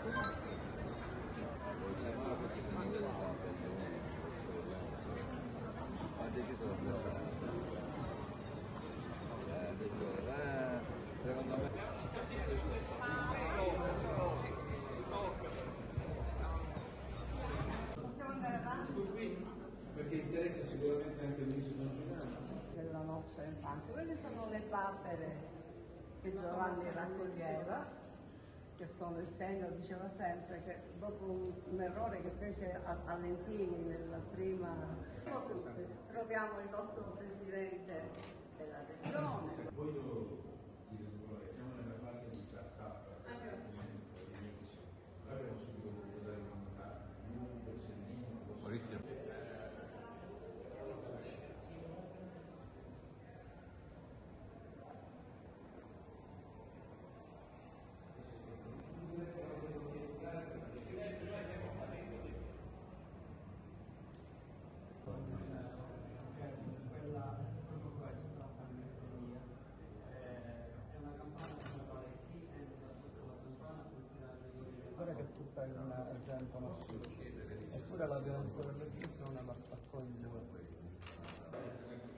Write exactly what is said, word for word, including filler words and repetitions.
Ha deciso di andare. Eh, secondo me. Possiamo andare avanti? Perché interessa sicuramente anche il ministro San Giuliano. Della nostra infanzia. Quelle sono le papere che Giovanni raccoglieva, che sono il segno, diceva sempre, che dopo un, un errore che fece a, a Lentini nella prima... Troviamo il nostro presidente della regione. Voglio dire che siamo nella fase di start-up, di inizio. Noi abbiamo subito voluto dare una montata, un borsellino, un Maurizio. Quella proprio questa pandemia è una campagna che fa chi entra sotto la campana sentirà Guarda che tutta è già in conosciuta, eppure la violenza dell'espressione la sta in due.